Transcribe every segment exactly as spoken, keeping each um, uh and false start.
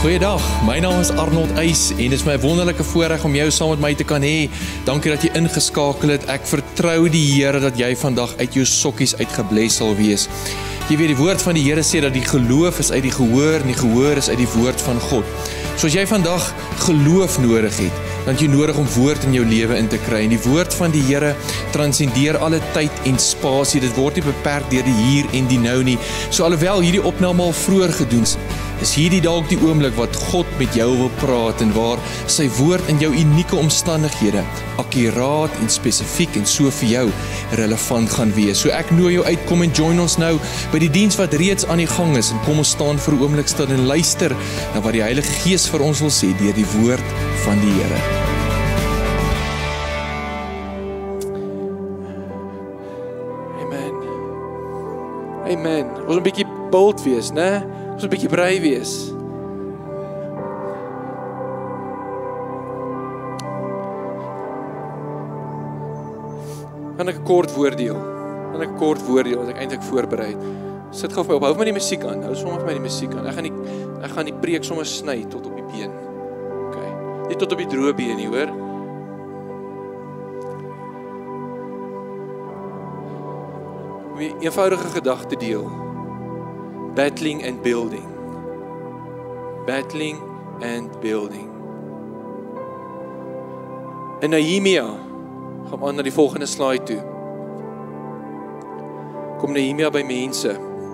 Goeiedag, my naam is Arnold Eys en dit is my wonderlike voorreg om jou saam met my te kan hê. Dankie dat jy ingeskakel het. Ek vertrou die Here dat jy vandag uit jou sokkies uitgebless sal wees. Jy weet, die woord van die Here sê dat die geloof is uit die gehoor en die gehoor is uit die woord van God. So as jy vandag geloof nodig het, dan het jy nodig om woord in jou lewe in te kry. En die woord van die Here transcendeer alle tyd en spasie. Dit word nie beperk deur die hier en die nou nie. So alhoewel hierdie opname al vroeër gedoen is, is hierdie dalk die oomblik wat God met jou wil praat en waar sy woord in jou unieke omstandighede akkuraat en spesifiek en so vir jou relevant gaan wees. So ek nooi jou uit, kom en join ons nou by die diens wat reeds aan die gang is en kom ons staan vir 'n oomblik stil en luister na wat die Heilige Gees vir ons wil sê deur die woord van die Here. Amen. Amen. Ons moet 'n bietjie bold wees, né? Ons moet 'n bietjie brei wees. Kan ek 'n kort woord deel? Kan ek 'n kort woord deel wat ek eintlik voorberei het? Sit gou vir my op, hou vir my die musiek aan. Hou sommer vir my die musiek aan. Ek gaan die ek gaan die preek sommer sny tot op die been. OK. Nie tot op die droë been nie, hoor. Om 'n eenvoudige gedagte deel. Battling and building. Battling and building. En Nehemia, gaan aan na die volgende slide toe. Kom Nehemia by mense.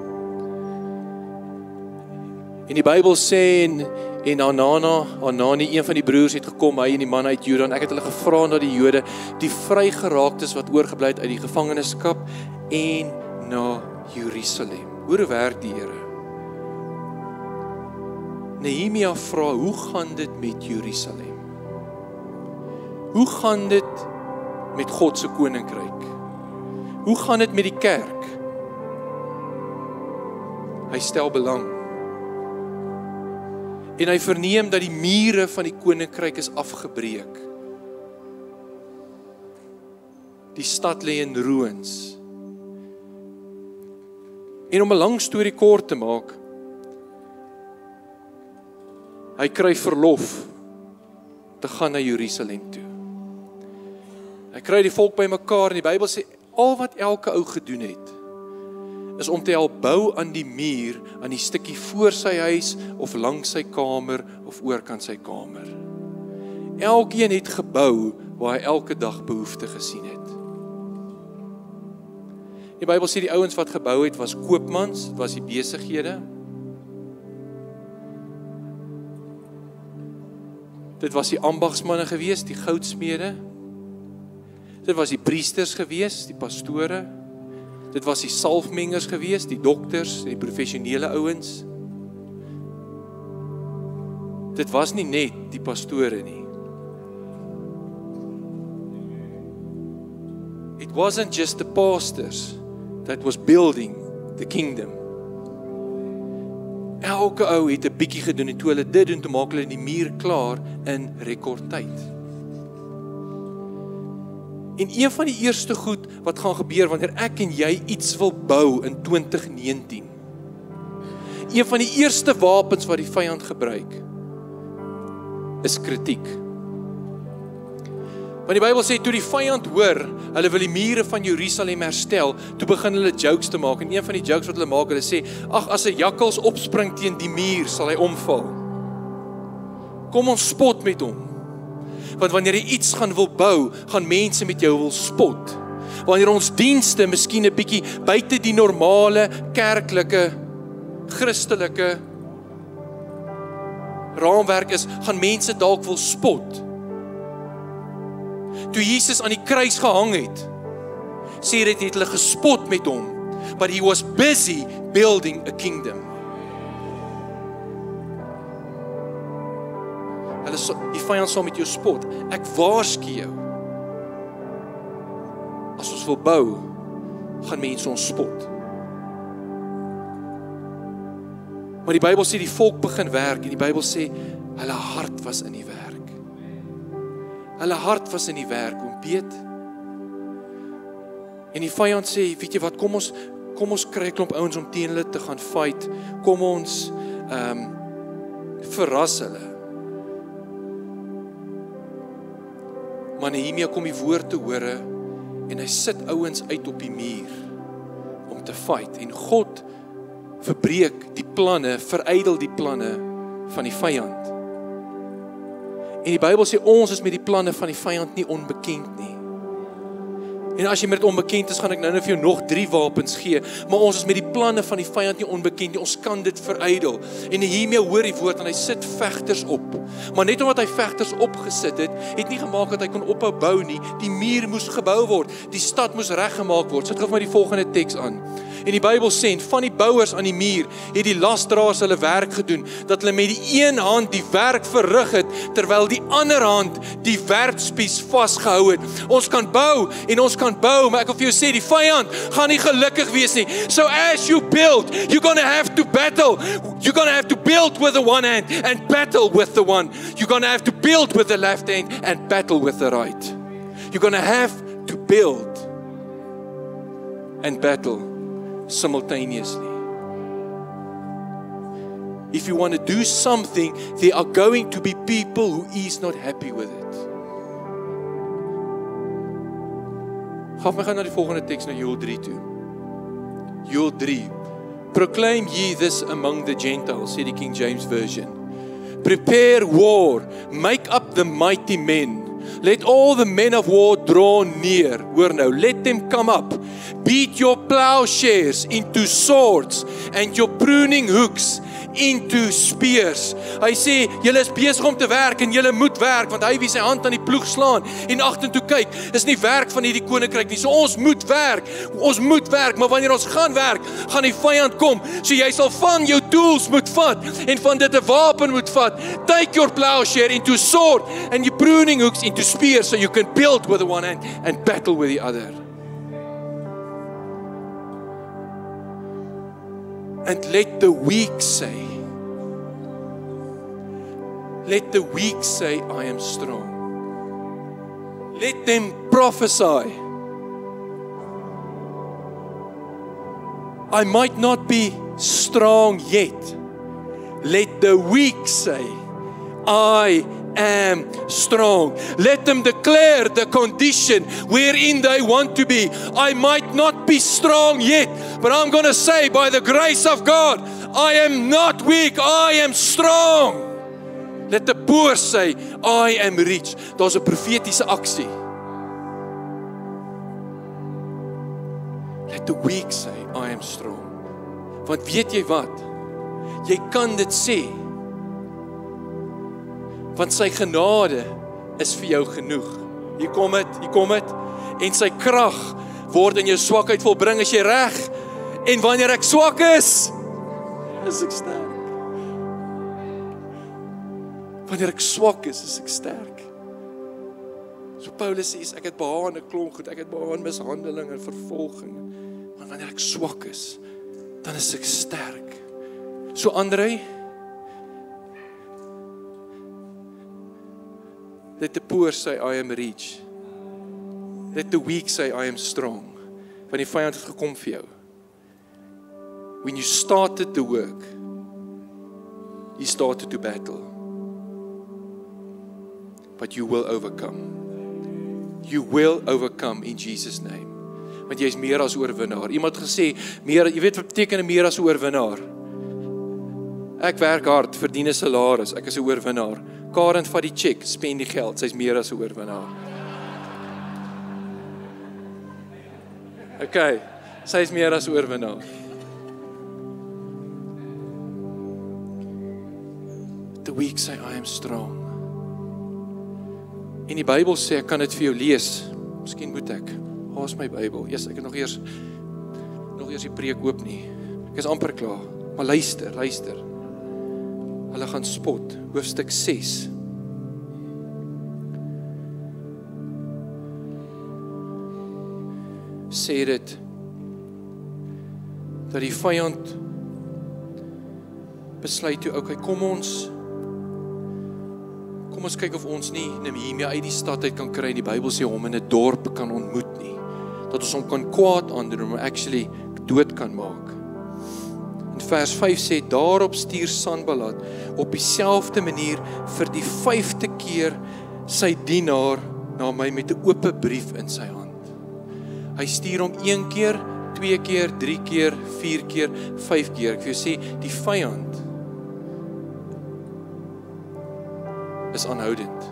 En die Bybel sê en en Hanana, Hanani, een van die broers het gekom, hy en die man uit Juda, en ek het hulle gevra na die Jode, die vrygeraaktes wat oorgebly het uit die gevangenskap en na Jerusalem. Hoe werk die Here? Nehemia vra, hoe gaan dit met Jerusalem? Hoe gaan dit met God se koninkryk? Hoe gaan dit met die kerk? Hy stel belang. En hy verneem dat die mure van die koninkryk is afgebreek. Die stad lê in ruïnes. En om 'n lang storie kort te maak, hy kry verlof te gaan na Jerusalem toe. Hy kry die volk bymekaar en die Bybel sê, al wat elke ou gedoen het, is om te help bou aan die muur, aan die stukkie voor sy huis, of langs sy kamer, of oorkant sy kamer. Elkeen het gebou, waar hy elke dag behoefte gesien het. Die Bybel sê die ouens wat gebou het, was koopmans, dit was die besighede. Dit was die ambagsmanne gewees, die goudsmede. Dit was die priesters gewees, die pastore. Dit was die salfmengers gewees, die dokters, die professionele ouens. Dit was nie net die pastore nie. It wasn't just the pastors that was building the kingdom. Elke ou het 'n bietjie gedoen en toe hulle dit doen, toe maak hulle die muur klaar in rekordtyd. En een van die eerste goed wat gaan gebeur wanneer ek en jy iets wil bou in twintig negentien. Een van die eerste wapens wat die vyand gebruik is kritiek. Want die Bybel sê, toe die vyand hoor, hulle wil die mure van Jerusalem herstel, toe begin hulle jokes te maak. En een van die jokes wat hulle maak, hulle sê, ag, as 'n jakkals opspring teen die muur, sal hy omval. Kom ons spot met hom. Want wanneer jy iets gaan wil bou, gaan mense met jou wil spot. Wanneer ons dienste miskien 'n bietjie buite die normale, kerklike, Christelike raamwerk is, gaan mense dalk wil spot. Toe Jesus aan die kruis gehang het, sê dit het hulle gespot met hom, but he was busy building a kingdom. Hulle so, die vyand sal met jou spot. Ek waarsku jou. As ons wil bou, gaan mense ons spot. Maar die Bybel sê die volk begin werk en die Bybel sê hulle hart was in die werk. Hulle hart was in die werk, oom Piet. En die vyand sê, weet jy wat, kom ons kom ons kry 'n klomp ouens om teen hulle te gaan fight. Kom ons um, verras hulle. Maar Nehemia kom die woord te hore en hy sit ouens uit op die muur om te fight. En God verbreek die planne, verydel die planne van die vyand. En die Bybel sê ons is met die planne van die vyand nie onbekend nie. En as jy met dit onbekend is, gaan ek nou net vir jou nog drie wapens gee, maar ons is met die planne van die vyand nie onbekend nie, ons kan dit verydel. En Nehemia hoor die woord en hy sit vegters op. Maar net omdat hy vegters opgesit het, het nie gemaak dat hy kon ophou bou nie. Die muur moes gebou word, die stad moes reggemaak word. Sit gou vir my die volgende teks aan. En die Bybel sê, van die bouers aan die muur, het die lasdraers hulle werk gedoen, dat hulle met die een hand die werk verrig het, terwyl die ander hand die werkspies vasgehou het. Ons kan bou, en ons kan bou, maar ek wil vir jou sê, die vyand gaan nie gelukkig wees nie. So as you build, you're gonna have to battle. You're gonna have to build with the one hand, and battle with the one. You're gonna have to build with the left hand, and battle with the right. You're gonna have to build, and battle simultaneously. If you want to do something, there are going to be people who is not happy with it. Gaan my gaan na die volgende teks, na Joel drie toe. Joel drie. Proclaim ye this among the Gentiles, sê die King James Version. Prepare war, make up the mighty men. Let all the men of war draw near. Hoor nou, let them come up. Beat your plowshares into swords and your pruning hooks into spears. Hy sê, julle is besig om te werk en julle moet werk, want hy wie sy hand aan die ploeg slaan en agtertoe kyk, is nie werk van hierdie koninkryk nie. So ons moet werk, ons moet werk, maar wanneer ons gaan werk, gaan die vyand kom. So jy sal van jou tools moet vat en van dit 'n wapen moet vat. Take your plowshare into sword and your pruning hooks into spears, so you can build with the one hand and battle with the other. And let the weak say, let the weak say, I am strong. Let them prophesy. I might not be strong yet. Let the weak say, I am strong. Let them declare the condition wherein they want to be. I might not be strong yet, but I'm going to say, by the grace of God, I am not weak, I am strong. Let the poor say, I am rich. Daar's 'n profetiese aksie. Let the weak say, I am strong. Want weet jy wat? Jy kan dit sê, want sy genade is vir jou genoeg. Hier kom dit, hier kom dit. En sy krag word in jou swakheid volbring. As jy reg? En wanneer ek swak is, is ek sterk. Wanneer ek swak is, is ek sterk. So Paulus sê, ek het behaan 'n klomp goed, ek het behaan mishandeling en vervolging. Maar wanneer ek swak is, dan is ek sterk. So André, let the poor say, I am rich. Let the weak say, I am strong. Want die vyand het gekom vir jou. When you started the work, you started to battle. But you will overcome. You will overcome in Jesus' name. Want jy is meer as oorwinnaar. Iemand gesê, meer, jy weet wat beteken meer as oorwinnaar? Ek werk hard, verdien 'n salaris, ek is 'n oorwinnaar. Karen vat die check, spend die geld, sy is meer as 'n oorwinnaar. Okay, sy is meer as 'n oorwinnaar. The weak say, I am strong. En die Bybel sê, ek kan dit vir jou lees. Miskien moet ek. Waar is my Bybel? Eers, ek het nog eers nog eers die preek oop nie. Ek is amper klaar. Maar luister, luister. Hulle gaan spot. Hoofstuk ses. Sê dit dat die vyand besluit toe, okay, kom ons Kom ons kyk of ons nie Nehemia uit die stad uit kan kry. Die Bybel sê hom in 'n dorp kan ontmoet nie. Dat ons hom kan kwaad aandoen, maar actually dood kan maak. In vers vyf sê, daarop stuur Sanballat op dieselfde manier vir die vyfde keer sy dienaar na my met 'n oop brief in sy hand. Hy stuur hom een keer, twee keer, drie keer, vier keer, vyf keer. Ek wil sê, die vyand is aanhoudend.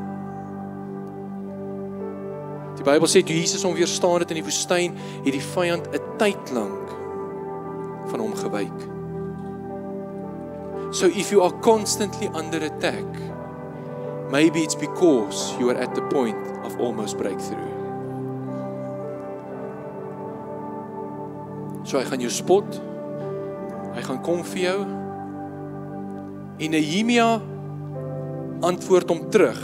Die Bybel sê, toe Jesus hom weerstaan het in die woestyn, het die vyand 'n tyd lank van hom gewyk. So if you are constantly under attack, maybe it's because you are at the point of almost breakthrough. So hy gaan jou spot, hy gaan kom vir jou, en Nehemia antwoord hom terug.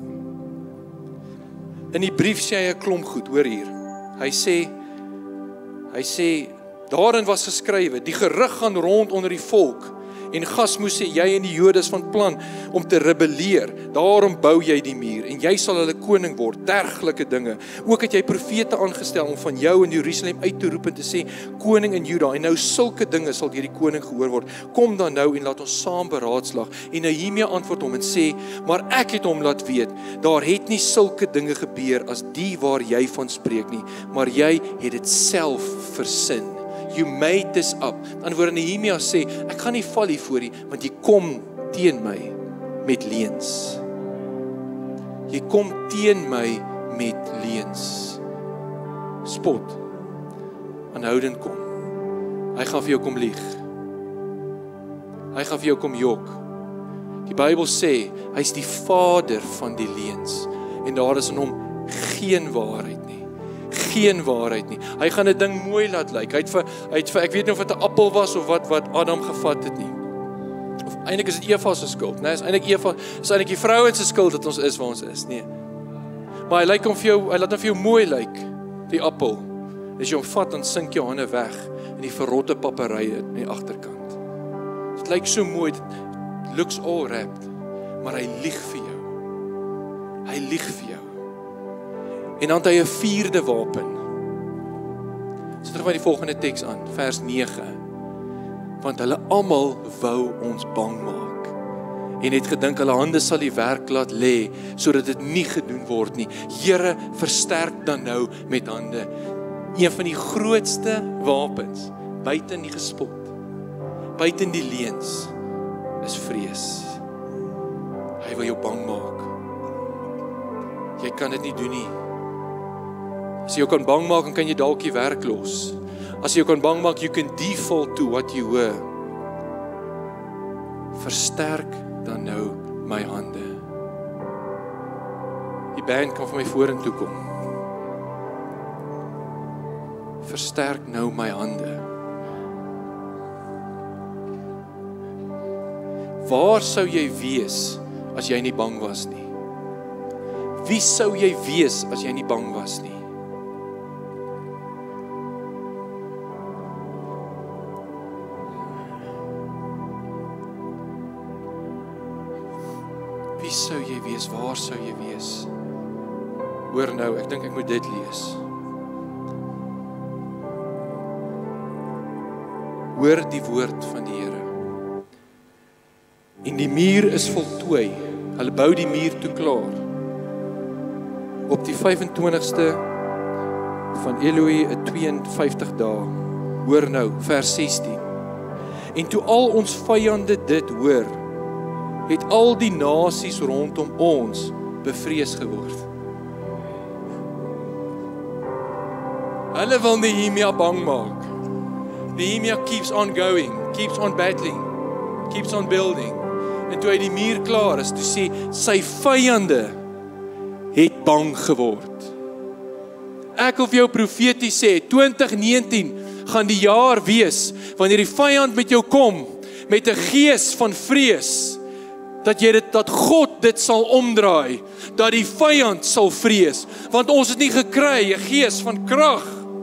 In die brief sê hy 'n klomp goed, hoor hier. Hy sê, hy sê, daarin was geskrywe, die gerug gaan rond onder die volk, en Gasmoes sê, jy en die Jodes van plan om te rebelleer, daarom bou jy die muur, en jy sal hulle koning word, dergelike dinge. Ook het jy profete aangestel om van jou in Jerusalem uit te roep en te sê, koning in Juda, en nou sulke dinge sal deur die koning gehoor word. Kom dan nou en laat ons saam beraadslag. En Nehemia antwoord hom en sê, maar ek het hom laat weet, daar het nie sulke dinge gebeur as die waar jy van spreek nie, maar jy het dit self versin. You made this up. Dan word Nehemia sê, ek gaan nie val hier voor nie, want jy kom teen my met leuns. Jy kom teen my met leuns. Spot. Aanhoudend kom. Hy gaan vir jou kom lieg. Hy gaan vir jou kom jok. Die Bybel sê, hy is die vader van die leuns. En daar is in hom geen waarheid nie. Geen waarheid nie. Hy gaan 'n ding mooi laat lyk. Hy het vir, hy het vir, ek weet nie of dit 'n appel was of wat wat Adam gevat het nie. Of eintlik is dit Eva se skuld, né? Is eintlik Eva, is eintlik die vrouens se skuld dat ons is waar ons is, nee. Maar hy lyk hom vir jou, hy laat hom vir jou mooi lyk, die appel. As jy hom vat, dan sink jou hande weg in die verrotte paperye aan die agterkant. Dit lyk so mooi, dit looks all wrapped, maar hy lieg vir jou. Hy lieg vir jou. En dan het hy 'n vierde wapen. So terug by die volgende teks aan, vers nege. Want hulle almal wou ons bang maak. En het gedink hulle hande sal die werk laat lê, sodat dit nie gedoen word nie. Here, versterk dan nou met hande. Een van die grootste wapens, buiten die gespot, buiten die leuns, is vrees. Hy wil jou bang maak. Jy kan dit nie doen nie. As jy jou kan bang maak, dan kan jy dalk die werk los. As jy jou kan bang maak, you can default to what you were. Versterk dan nou my hande. Die band kan vir my vorentoe kom. Versterk nou my hande. Waar sou jy wees as jy nie bang was nie? Wie sou jy wees as jy nie bang was nie? Wie sou jy wees? Waar sou jy wees? Hoor nou, ek dink ek moet dit lees. Hoor die woord van die Here. En die muur is voltooi. Hulle bou die muur toe klaar. Op die vyf en twintigste van Eloi, 'n twee en vyftig dae. Hoor nou, vers sestien. En toe al ons vyande dit hoor, het al die nasies rondom ons bevrees geword. Hulle wil Nehemia bang maak. Nehemia keeps on going, keeps on battling, keeps on building. En toe hy die muur klaar is, toe sê sy vyande het bang geword. Ek wil vir jou profeties sê, twintig negentien gaan die jaar wees, wanneer die vyand met jou kom, met 'n gees van vrees, dat jy dit, dat God dit sal omdraai, dat die vyand sal vrees, want ons het nie gekry 'n gees van krag.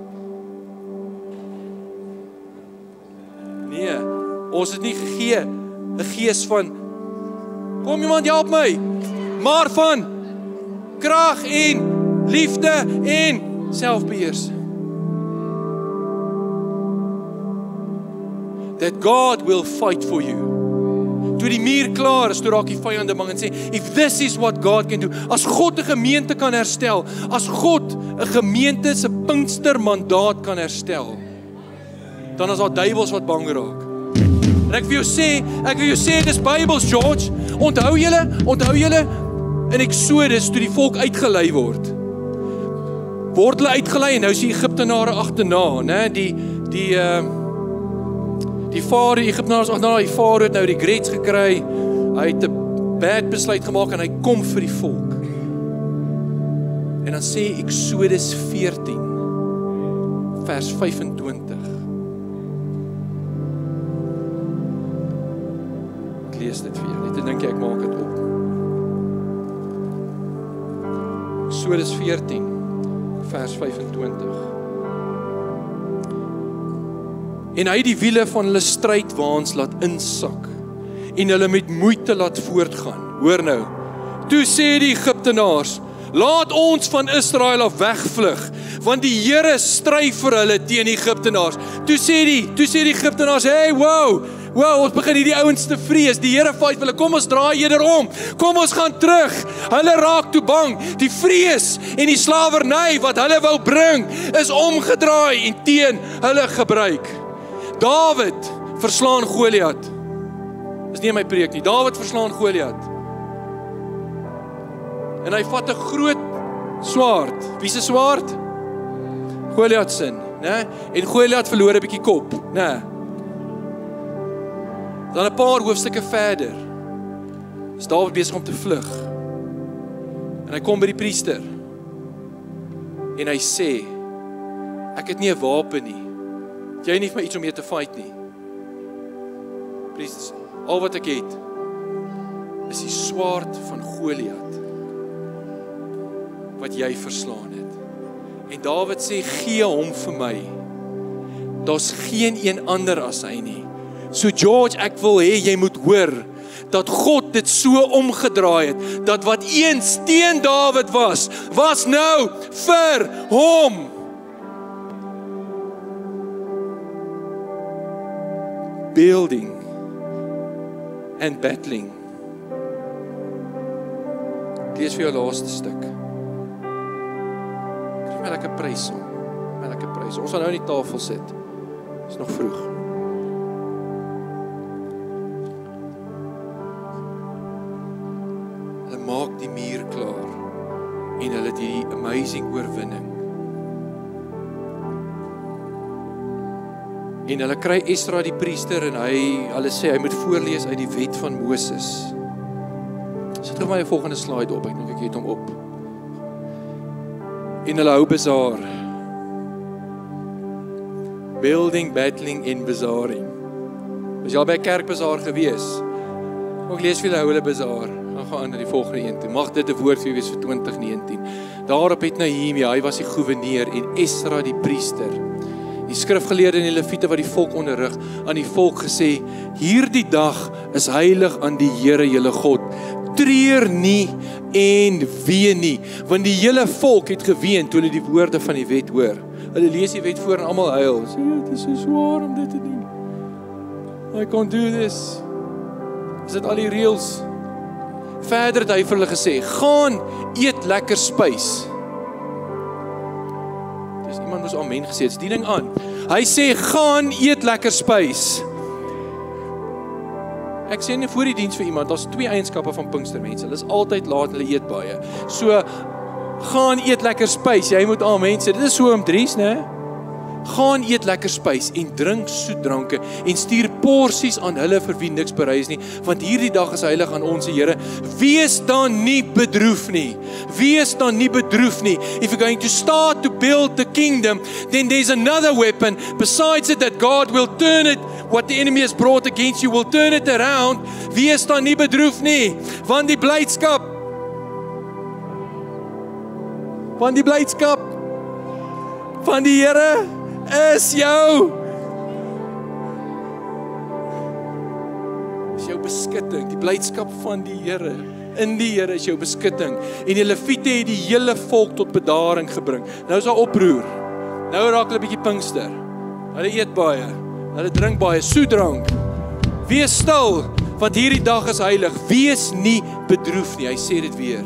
Nee, ons het nie gegee 'n gees van, kom iemand help my, maar van krag en liefde en selfbeheersing. that God will fight for you. Toe die muur klaar is, toe raak die vyande bang en sê, if this is what God can do, as God 'n gemeente kan herstel, as God 'n gemeente se Pinkstermandaat kan herstel, dan is daar duiwels wat bang raak. En ek wil jou sê, ek wil jou sê, dis Bybels, George. Onthou julle, onthou julle, in Exodus, toe die volk uitgelei word, word hulle uitgelei, en nou is die Egiptenare agterna, né, die, die, uh, die Farao, die Egiptenare is agterna, die Farao het nou regrets gekry, hy het 'n bad besluit gemaak, en hy kom vir die volk. En dan sê Exodus veertien, vers vyf en twintig, ek lees dit vir julle, net dink jy ek maak dit op. Exodus veertien, vers vyf en twintig. En hy die wiele van hulle strydwaans laat insak, en hulle met moeite laat voortgaan. Hoor nou, toe sê die Egiptenaars, laat ons van Israel af wegvlug, want die Here stry vir hulle teen die Egiptenaars. Toe sê die, toe sê die Egiptenaars, hey, wow, wow, ons begin hierdie ouens te vrees, die Here fight vir hulle, kom ons draai eerder om, kom ons gaan terug. Hulle raak toe bang, die vrees en die slawerny wat hulle wou bring, is omgedraai en teen hulle gebruik. Dawid verslaan Goliat. Dis nie my preek nie. Dawid verslaan Goliat. En hy vat 'n groot swaard. Wie se swaard? Goliat se, né? En Goliat verloor 'n bietjie kop, né? Dan 'n paar hoofstukke verder is Dawid besig om te vlug. En hy kom by die priester. En hy sê, ek het nie 'n wapen nie. Jy het nie vir my iets om mee te fight nie. Priester, al wat ek het, is die swaard van Goliat, wat jy verslaan het. En Dawid sê, gee hom vir my. Daar's geen een ander as hy nie. So George, ek wil hê, jy moet hoor, dat God dit so omgedraai het, dat wat eens teen Dawid was, was nou vir hom. Building and battling. Ek lees vir jou laaste stuk. Kry my lekker prys om. My lekker prys. Ons gaan nou aan die tafel sit. Dit is nog vroeg. Hulle maak die muur klaar en hulle het hierdie amazing oorwinning. En hulle kry Esra die priester en hy, hulle sê hy moet voorlees uit die wet van Moses. Sit gou my volgende slide op, ek dink ek het hom op. En hulle hou bazaar. Building, battling en bazaring. Was jy al by kerkbazaar gewees? Ek lees vir julle hoe hulle bazaar. Dan gaan aan na die volgende een toe. Mag dit 'n woord vir wees vir twintig negentien. Daarop het Nehemia, hy was die goewerneur, en Esra die priester, die skrifgeleerde en die leviete wat die volk onderrig, aan die volk gesê, hierdie dag is heilig aan die Here julle God. Treur nie en ween nie, want die hele volk het geween toe hulle die woorde van die wet hoor. Hulle lees die wet voor en almal huil. Sê, dit is so swaar om dit te doen. I can't do this. Is dit al die reëls? Verder het hy vir hulle gesê, gaan eet lekker spys. Dis iemand moes amen gesê, dis die ding aan. Hy sê, gaan eet lekker spys. Ek sê nie voor die diens vir iemand, daar's twee eienskappe van Pinkstermense. Hulle is altyd laat, hulle eet baie. So, gaan eet lekker spys. Jy moet amen sê, dit is so om Dries, né? Gaan eet lekker spys en drink soetdranke en stuur porsies aan hulle vir wie niks berei is nie, want hierdie dag is heilig aan ons Here. Wees dan nie bedroef nie. Wees dan nie bedroef nie. If you're going to start to build the kingdom, then there's another weapon besides it that God will turn it, what the enemy has brought against you, will turn it around. Wees dan nie bedroef nie, want die blydskap van die blydskap van die Here is jou is jou beskutting. Die blydskap van die Here in die Here is jou beskutting. En die leviete het die hele volk tot bedaring gebring. Nou is daar oproer. Nou raak hulle 'n bietjie Pinkster. Hulle eet baie. Hulle drink baie soetdrank. Wees stil, want hierdie dag is heilig. Wees nie bedroef nie. Hy sê dit weer.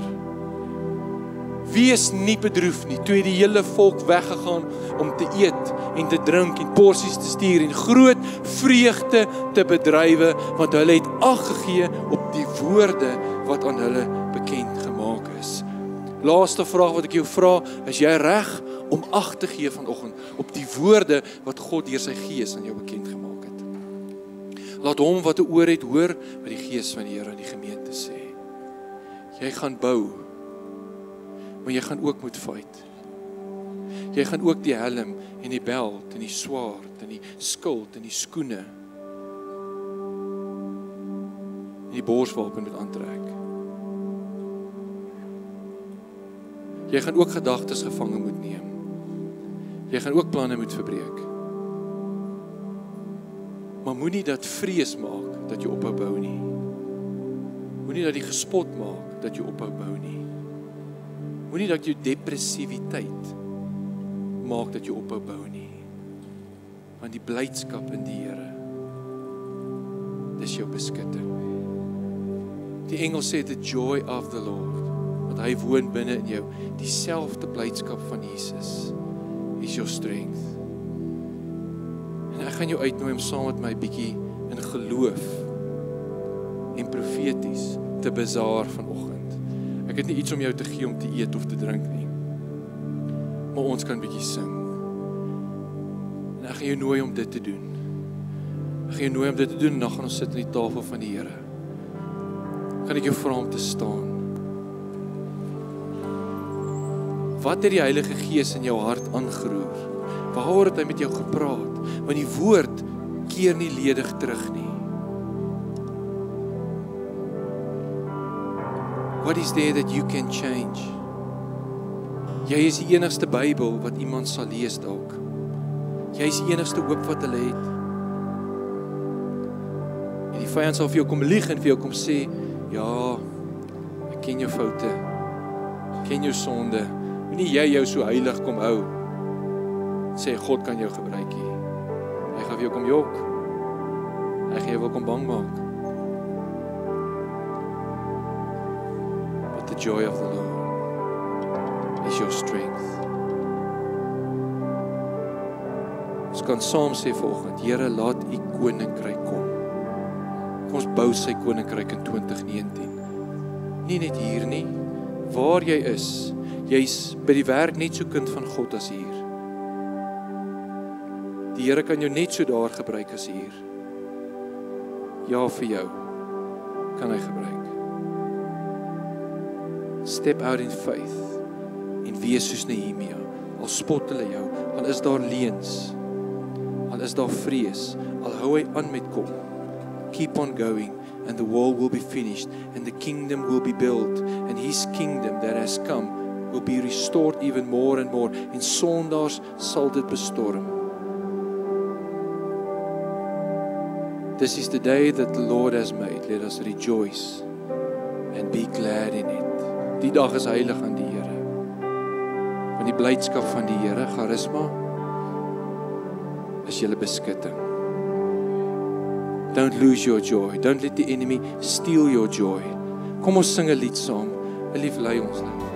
Wees nie bedroef nie. Toe het die hele volk weggegaan om te eet en te drink en porsies te stuur en groot vreugde te bedrywe, want hulle het ag gegee op die woorde wat aan hulle bekend gemaak is. Laaste vraag wat ek jou vra, is jy reg om ag te gee vanoggend op die woorde wat God deur sy Gees aan jou bekend gemaak het? Laat hom wat 'n oor het hoor wat die Gees van die Here aan die gemeente sê. Jy gaan bou, maar jy gaan ook moet fight. Jy gaan ook die helm en die beld en die swaard en die skild en die skoene en die borswapen moet aantrek. Jy gaan ook gedagtes gevange moet neem. Jy gaan ook planne moet verbreek. Maar moenie dat vrees maak dat jy ophou bou nie. Moenie dat die gespot maak dat jy ophou bou nie. Moenie dat jou depressiwiteit maak dat jy ophou bou nie. Want die blydskap in die Here, dis jou beskutting. Die engel sê the joy of the Lord, want hy woon binne in jou. Dieselfde blydskap van Jesus is your strength. En ek gaan jou uitnooi om saam met my bietjie in geloof en profeties te bazaar vanoggend. Ek het nie iets om jou te gee om te eet of te drink nie. Maar ons kan bietjie sing. En ek gaan jou nooi om dit te doen. Ek gaan jou nooi om dit te doen en dan gaan ons sit aan die tafel van die Here. Kan ek jou vra om te staan? Wat het die Heilige Gees in jou hart aangeroer? Waaroor het hy met jou gepraat? Want die woord keer nie ledig terug nie. What is there that you can change? Jy is die enigste Bybel wat iemand sal lees dalk. Jy is die enigste hoop wat hulle het. En die vyand sal vir jou kom lieg en vir jou kom sê, ja, ek ken jou foute, ek ken jou sonde, moenie jy jou so heilig kom hou, sê God kan jou gebruik nie. Hy gaan vir jou kom jok, hy gaan jou wil kom bang maak. But the joy of the Lord is your strength. Ons kan saam sê vanoggend, Here, laat U koninkryk kom. Kom ons bou sy koninkryk in twintig negentien. Nie net hier nie, waar jy is, jy's by die werk net so kind van God as hier. Die Here kan jou net so daar gebruik as hier. Ja, vir jou kan hy gebruik. Step out in faith en wees soos Nehemia. Al spot hulle jou, al is daar leuns, al is daar vrees, al hou hy aan met kom. Keep on going and the wall will be finished and the kingdom will be built and his kingdom that has come will be restored even more and more. En sondaars sal dit bestorm. This is the day that the Lord has made. Let us rejoice and be glad in it. Die dag is heilig aan die Here. Want die blydskap van die Here, charisma, is julle beskutting. Don't lose your joy. Don't let the enemy steal your joy. Kom ons sing 'n lied saam. 'n Lief lei ons nou.